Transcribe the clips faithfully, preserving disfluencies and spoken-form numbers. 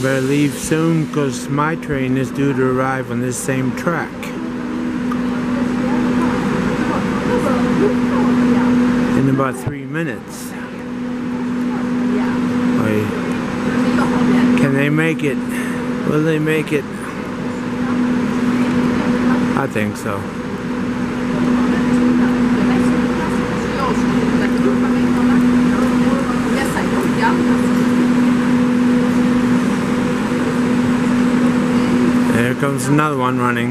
better leave soon because my train is due to arrive on this same track. In about three minutes. Wait. Can they make it? Will they make it? I think so. There comes another one running.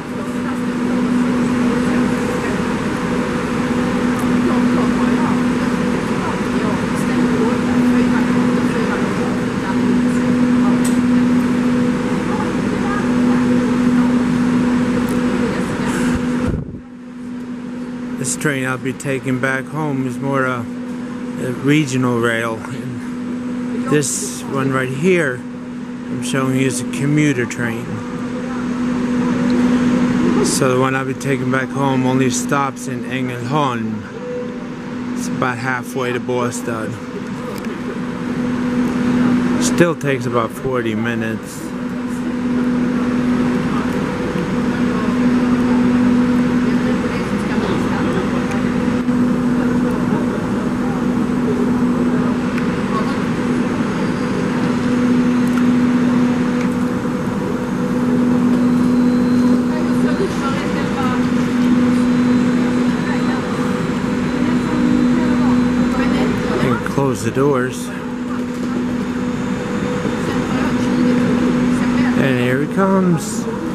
This train I'll be taking back home is more a, a regional rail. And this one right here I'm showing you is a commuter train. So the one I'll be taking back home only stops in Ängelholm. It's about halfway to Båstad. Still takes about forty minutes. Close the doors. And here he comes.